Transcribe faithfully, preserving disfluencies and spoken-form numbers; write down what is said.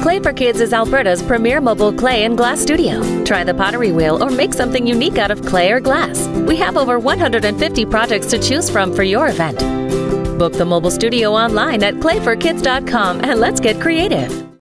Clay for Kids is Alberta's premier mobile clay and glass studio. Try the pottery wheel or make something unique out of clay or glass. We have over one hundred fifty projects to choose from for your event. Book the mobile studio online at clay for kids dot com and let's get creative.